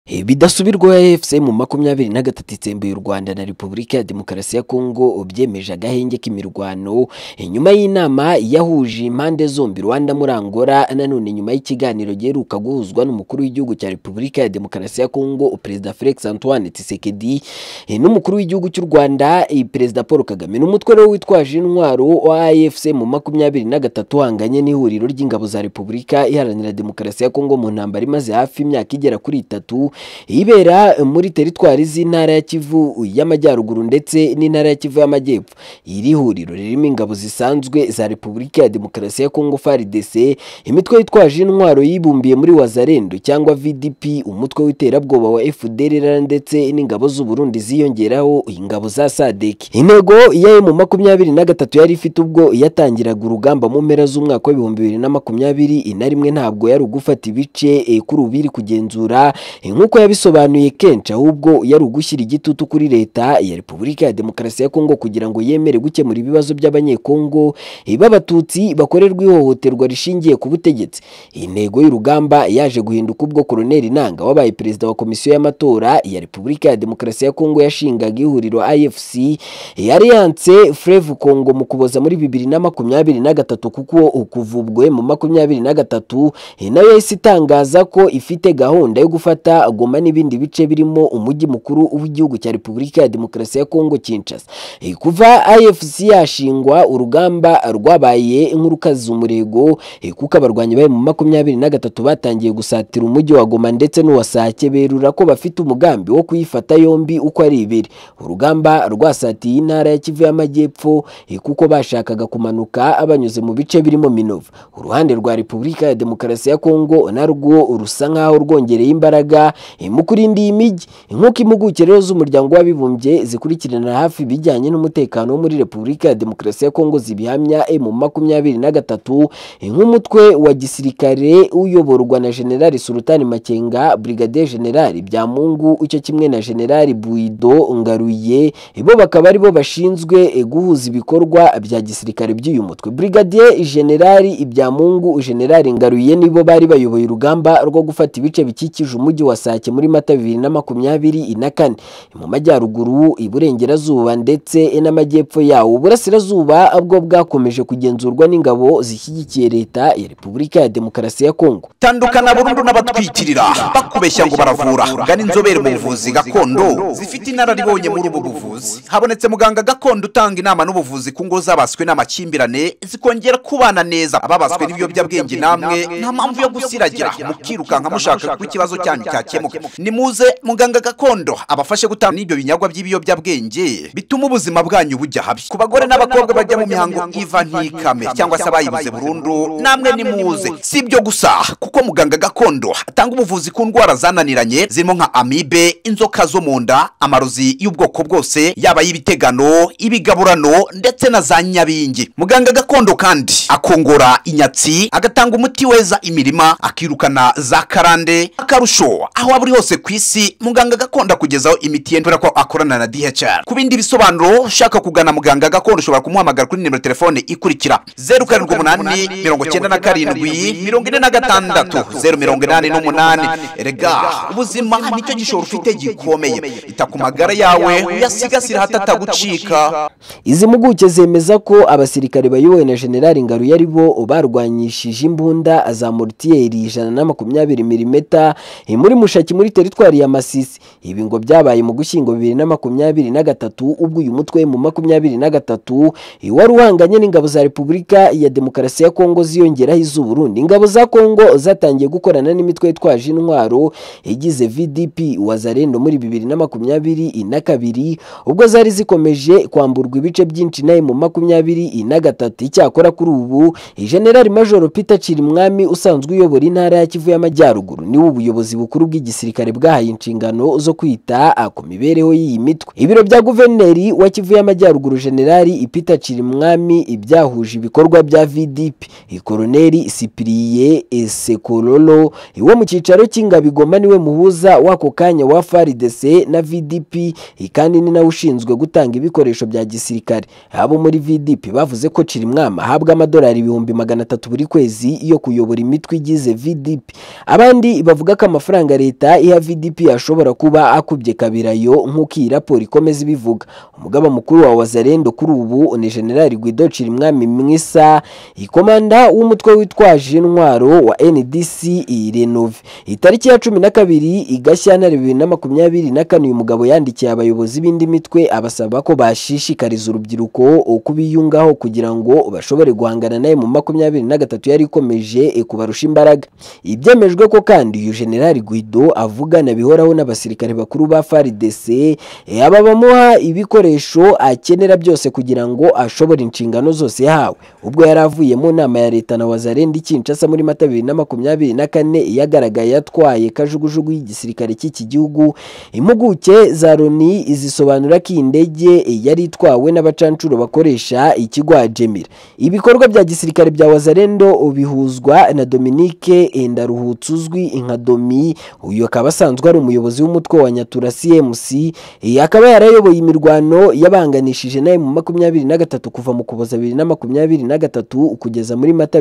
Bidasubirwaho AFC mu 23 itsembuye u Rwanda na Repubulika ya Demokarasi ya Kongo byemeje agahenge k'imirwano nyuma y'inama yahuje impande zombi Rwanda muri Angola, nanone nyuma y'ikiganiro giheruka guhuzwa n'umukuru w'igihugu cya Repubulika ya Demokarasi ya Kongo Perezida Felix Antoine Tshisekedi n'umukuru w'igihugu cy'u Rwanda Perezida Paul Kagame. N'umutwe rero witwaje intwaro wa AFC mu 23 hanganye n'ihuriro ry'ingabo za Repubulika Iharanira Demokarasi ya Kongo mu ntambara imaze hafi imyaka igera kuri 3 ibera muri teritwari z'intara ya Kivu y'Amajyaruguru ndetse n'intara ya Kivu y'Amajyepfo. Iri huriro ririmo ingabo zisanzwe za Repubulika ya Demokarasi ya Kongo FARDC, imitwe yitwaje intwaro yibumbiye muri Wazalendo cyangwa VDP, umutwe w'iterabwoba wa FDLR ndetse n'ingabo z'u Burundi ziyongeraho ingabo za SADC. Intego ya mu 23 yari ifite ubwo yatangiraga urugamba mu mpera z'umwaka wa 2021 ntabwo yari ugufata ibice kuri ubiri kugenzura nk'uko yabisobanuye kenshi, ahubwo yari ugushyira igitutu kuri leta ya Repubulika ya Demokarasi ya Kongo kugira ngo yemere gukemura ibibazo by'abanyekongo b'abatutsi bakorerwa ihohoterwa rishingiye ku butegetsi. Intego y'urugamba yaje guhinduka ubwo Colonel Nanga wabaye perezida wa komisiyo y'amatora ya Repubulika ya Demokarasi ya Kongo yashingaga ihuriro AFC Alliance Fleuve Congo mu kuboza muri 2023, kuko ukuvubwe mu 23 nayo yahise itangaza ko ifite gahunda yo gufata Goma n'ibindi bice birimo umujyi mukuru w'igihugu cya Repubulika ya Demokarasi ya Kongo Kinshasa. Kuva AFC yashingwa urugamba rwabaye nk'urukaza umurego, kuko abarwanyi bayo mu 23 batangiye gusatira umujyi wa Goma ndetse n'uwa Sake, berura ko bafite umugambi wo kuyifata yombi uko ari ibiri. Urugamba rwasatiye intara ya Kivu y'Amajyepfo kuko bashakaga kumanuka banyuze mu bice birimo Minova. Uruhande rwa Repubulika ya Demokarasi ya Kongo narwo rusa nkaho rwongereye imbaraga mu kurinda imijyi, nk'uko impuguke rero z'umuryango w'abibumbye zikurikirana hafi bijyanye n'umutekano muri Repubulika ya Demokarasi ya Kongo zibihamya. mu 23 nk'umutwe wa gisirikare uyoborwa na General Sultani Makenga, Brigadier General Byamungu icyo kimwe na General Buido Ngaruye, bo bakaba ari bo bashinzwe guhuza ibikorwa bya gisirikare by'uyu mutwe. Brigadier General Byamungu, General Ngaruye nibo bari bayoboye urugamba rwo gufata ibice bikikije umujyi wa Sake muri Mata 2024 mu majyaruguru, iburengerazuba ndetse n'amajyepfo yawo. Uburasirazuba bwo bwakomeje kugenzurwa n'ingabo zishyigikiye leta ya Repubulika ya Demokarasi ya Kongo. Tandukana burundu n'abatwikirira bakubeshya ngo baravura. Gana inzobere mu buvuzi gakondo zifite inararibonye muri ubu buvuzi. Habonetse muganga gakondo utanga inama n'ubuvuzi ku ngo zabaswe n'amakimbirane zikongera kubana neza. Ababaswe n'ibiyobyabwenge namwe nta mpamvu yo gusiragira mukirukanka mushaka ku ikibazo cyanyu cyakemuka. Nimuze muganga gakondo abafashe gutanga n'ibyo binyagwa by'ibiyobyabwenge bituma ubuzima bwanyu bujya habi. Ku bagore n'abakobwa bajya mu mihango iva ntikame cyangwa se abayibuze burundu, namwe nimuze. Si ibyo gusa, kuko muganga gakondo atanga ubuvuzi ku ndwara zananiranye zirimo nka amibe, inzoka zo mu nda, amarozi y'ubwoko bwose, yaba y'ibitegano, ibigaburano ndetse na za nyabingi. Muganga gakondo kandi akongora inyatsi, agatanga umuti weza imirima, akirukana za karande. Akarusho, aho aburi hose ku isi muganga gakondo kugezaho imiti yendura ko akorana na DHR. Ku bindi bisobanuro ushaka kugana muganga gakondo ushobora kumuhamagara kuri nimero telefone ikurikira 0787474088. Erega ubuzima nicyo gishoro ufite gikomeye, itakumagara yawe uyasigasira hatatagucika. Izi mpuguke zemeza ko abasirikare bayobowe na General Ngaruye ari bo barwanyishije imbunda za mortieri 120 mm muri Mushaki muri teritwari ya Masisi. Ibi ngo byabaye mu Gushyingo 2023, ubwo uyu mutwe mu 23 wari uhanganye n'ingabo za Repubulika ya Demokarasi ya Kongo ziyongeraho iz'u Burundi. Ingabo za Kongo zatangiye gukorana n'imitwe yitwaje intwaro igize VDP Wazalendo muri 2022, ubwo zari zikomeje kwamburwa ibice byinshi naye mu 23. Icyakora kuri ubu General Major Peter Chirimwami usanzwe uyobora intara ya Kivu y'Amajyaruguru niwe ubuyobozi bukuru bw'igisirikare bwahaye inshingano zo kwita ku mibereho y'iyi mitwe. Ibiro bya guverineri wa Kivu y'Amajyaruguru General Peter Chirimwami ibyahuje ibikorwa bya VDP Colonel Cyprien Sekololo wo mu cyicaro cy'ingabo Goma niwe muhuza wako kanya wa FARDC na VDP, kandi ni nawe ushinzwe gutanga ibikoresho bya gisirikare. Abo muri VDP bavuze ko Chirimwami ahabwa amadolari 300 buri kwezi yo kuyobora imitwe igize VDP. Abandi bavuga ko amafaranga leta leta iha VDP ashobora kuba akubye kabirayo nk'uko iyi raporo ikomeza ibivuga. Umugaba mukuru wa Wazalendo kuri ubu ni General Guido Chirimwami Mwisa, ikomanda w'umutwe witwaje intwaro wa NDC Renove. Itariki ya 12 Gashyantare 2024 uyu mugabo yandikiye abayobozi b'indi mitwe abasaba ko bashishikariza urubyiruko kubiyungaho kugira ngo bashobore guhangana naye mu 23 yari ikomeje kubarusha imbaraga. Ibyemejwe ko kandi uyu General Guido avugana bihoraho n'abasirikare bakuru ba FARDC aba bamuha ibikoresho akenera byose kugira ngo ashobore inshingano zose yahawe. Ubwo yaravuye mu nama ya leta na Wazalendo Kinshasa muri Mata 2024 yagaragaye yatwaye kajugujugu y'igisirikare cy'iki gihugu. Impuguke za Loni izisobanura ko indege yari itwawe n'abacancuro bakoresha ikigwa Gemira. Ibikorwa bya gisirikare bya Wazalendo bihuzwa na Dominique Ndaruhutse uzwi nka Domi. Uyu akaba asanzwe ari umuyobozi w'umutwe wa Nyatura CMC, akaba yarayoboye imirwano yabanganishije naye mu 23 kuva mu Kuboza 2023 kugeza muri Mata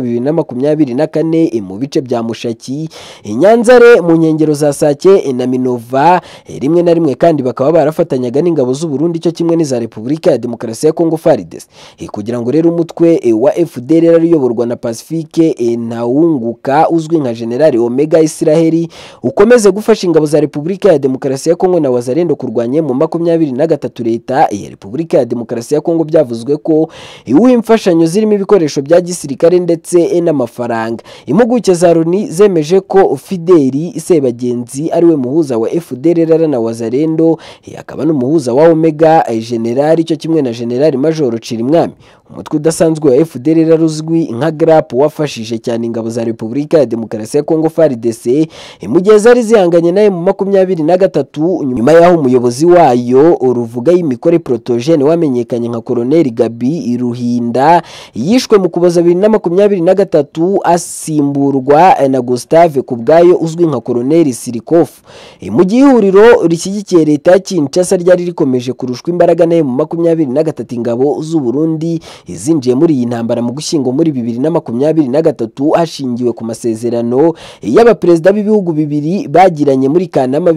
2024 mu bice bya Mushaki, Nyanzare, mu nkengero za Sake na Minova. Rimwe na rimwe kandi bakaba barafatanyaga n'ingabo z'u Burundi cyo kimwe n'iza Repubulika ya Demokarasi ya Kongo FARDC, kugira ngo rero umutwe wa FDLR uyoborwa na Pacifique Ntawunguka uzwi nka General Omega Israeli ukomeze gufasha ingabo za Repubulika ya Demokarasi ya Kongo na Wazalendo kurwanya mu 23 leta ya Repubulika ya Demokarasi ya Kongo byavuzwe ko imfashanyo zirimo ibikoresho bya gisirikare ndetse n'amafaranga. Impuguke za Loni zemeje ko Fideli Sebagenzi ari we muhuza wa FDLR na Wazalendo, akaba n'umuhuza wa Omega General cyo kimwe na General Major Chirimwami. Umutwe udasanzwe wa FDLR uzwi nka GRAP wafashije cyane ingabo za Repubulika ya Demokarasi ya Kongo FARDC mu gihe zari zihanganye naye mu 23 nyuma yaho umuyobozi wayo uruvuga y'imikore Protogene wamenyekanye nka Colonel Gabi Ruhinda yishwe mu Kuboza 2023 asimburwa na Gustave Kubwayo uzwi nka Colonel Sirikof. Mu gihe ihuriro rishyigikiye leta ya Kinshasa ryari rikomeje kurushwa imbaraga naye mu 23 ingabo z'u Burundi izinjiye muri iyi ntambara mu Gushyingo muri 2023 hashingiwe ku masezerano y'abaperezida b'ibihugu bibiri bagiranye muri Kanama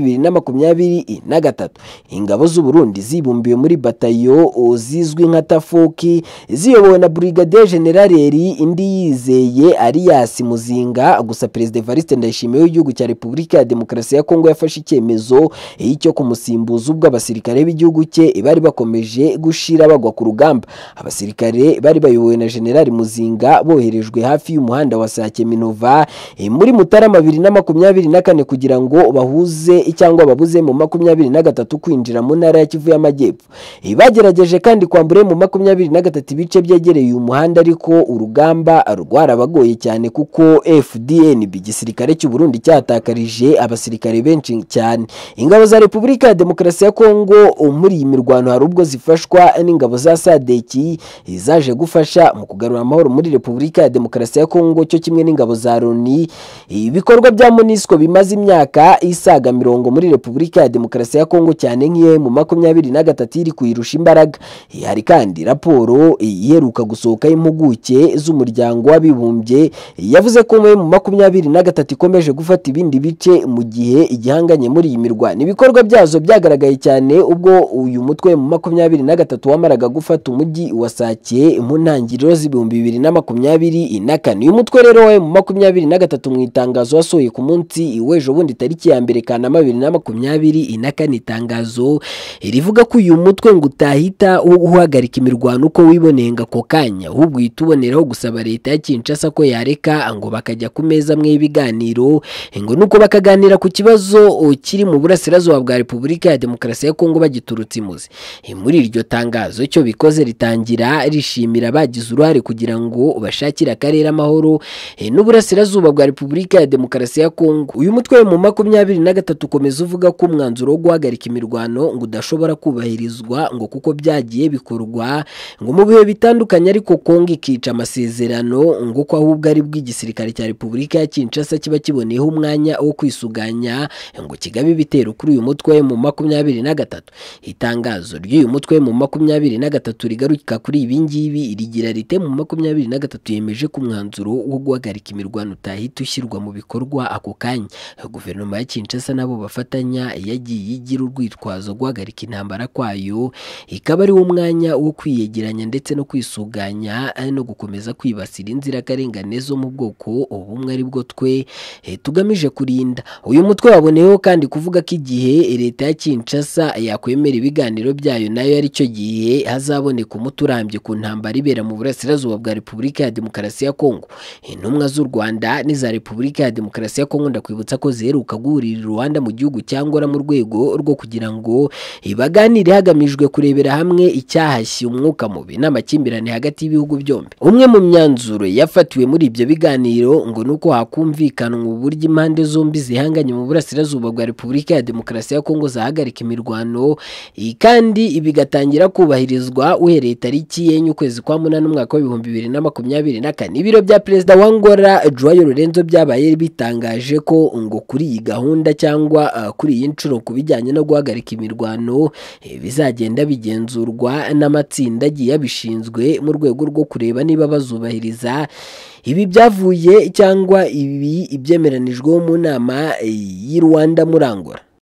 2023. Ingabo z'u Burundi zibumbiye muri batayo zizwi nka Tafoki ziyobowe na Brigadier General Indi Yizeye Arias Muzinga. Gusa Perezida Evariste Ndayishimiye w'igihugu cya Repubulika ya Demokarasi ya Kongo yafashe icyemezo cyo kumusimbuza ubwo abasirikare b'igihugu cye bari bakomeje gushira bagwa ku rugamba. Abasirikare bari bayobowe na General Muzinga boherejwe hafi y'umuhanda wa Sake Minova muri Mutarama 2024 kugira ngo bahuze cyangwa babuze mu 23 kwinjira mu ntara ya Kivu y'Amajyepfo. Bagerageje kandi kwambure mu 23 bice byegereye uyu muhanda, ariko urugamba rwarabagoye cyane kuko FDNB igisirikare cy'u Burundi cyatakarije abasirikare benshi cyane. Ingabo za Repubulika ya Demokarasi ya Kongo muri iyi mirwano hari ubwo zifashwa n'ingabo za SADC zaje gufasha mu kugarura amahoro muri Repubulika ya Demokarasi ya Kongo cyo kimwe n'ingabo za Loni. Ibikorwa bya MONUSCO bimaze imyaka isaga 40 muri Repubulika ya Demokarasi ya Kongo cyane nk'iye mu 23 iri kuyirusha imbaraga. Hari kandi raporo iheruka gusohoka y'impuguke z'umuryango w'abibumbye yavuze ko mu 23 ikomeje gufata ibindi bice mu gihe igihanganye muri iyi mirwano. Ibikorwa byazo byagaragaye cyane ubwo uyu mutwe mu 23 wamaraga gufata umujyi wa Sake mu ntangiriro z'ibihumbi 2024. Uyu mutwe rero we mu 23 mu itangazo wasohoye ku munsi w'ejo bundi tariki ya 1 Kanama 2024 itangazo rivuga ko uyu mutwe ngo utahita uhagarika imirwano uko wiboneye ngako kanya, ahubwo yituboneraho gusaba leta ya Kinshasa ko yareka ngo bakajya ku meza mwe ibiganiro ngo nuko bakaganira ku kibazo kiri mu burasirazuba bwa Repubulika ya Demokarasi ya Kongo bagiturutse imuzi. Muri iryo tangazo cyo bikoze ritangira rishimira bagize uruhare kugira ngo bashakire akarere amahoro n'uburasirazuba bwa Repubulika ya Demokarasi ya Kongo. Uyu mutwe mu 23 ukomeza uvuga ko umwanzuro wo guhagarika imirwano ngo udashobora kubahirizwa ngo kuko byagiye bikorwa ngo mu bihe bitandukanye, ariko Kongo ikica amasezerano ngo ko ahubwo ari bw'igisirikare cya Repubulika ya Kinshasa kiba kiboneyeho umwanya wo kwisuganya ngo kigabe ibitero kuri uyu mutwe mu 23. Itangazo ry'uyu mutwe mu 23 rigaruka kuri ibi ngibi rigira rite mu 23 yemeje ko umwanzuro wo guhagarika imirwano utahita ushyirwa mu bikorwa ako kanya. guverinoma ya Kinshasa nabo bafatanya yagiye igira urwitwazo guhagarika intambara kwayo, ikaba ari wo mwanya wo kwiyegeranya ndetse no kwisuganya no gukomeza kwibasira inzirakarengane zo mu bwoko bumwe ari bwo twe tugamije kurinda. Uyu mutwe waboneyeho kandi kuvuga ko igihe leta ya Kinshasa yakwemera ibiganiro byayo nayo ari cyo gihe hazaboneka umuti urambye ku ntambara ibera mu burasirazuba bwa Repubulika ya Demokarasi ya Kongo. Intumwa z'u Rwanda n'iza Repubulika ya Demokarasi ya Kongo ndakwibutsa ko ziheruka guhurira Rwanda mu gihugu cyangwa mu rwego rwo kugira ngo baganire hagamijwe kurebera hamwe icyahashye umwuka mubi n'amakimbirane hagati y'ibihugu byombi. Umwe mu myanzuro yafatiwe muri ibyo biganiro ngo nuko hakumvikanwa uburyo impande zombi zihanganye mu burasirazuba bwa Repubulika ya Demokarasi ya Kongo zahagarika imirwano, kandi bigatangira kubahirizwa uhereye tariki y'enye ukwezi kwa munani umwaka wa 2024. Ibiro bya Perezida wa Angola Joao Lourenço byabaye bitangaje ko ngo kuri iyi gahunda cyangwa kuri iyi nshuro ku bijyanye no guhagarika imirwano bizagenda bigenzurwa n'amatsinda agiye abishinzwe mu rwego rwo kureba niba bazubahiriza ibi byavuye cyangwa ibi ibyemeranijweho mu nama y'i Rwanda muri Angola.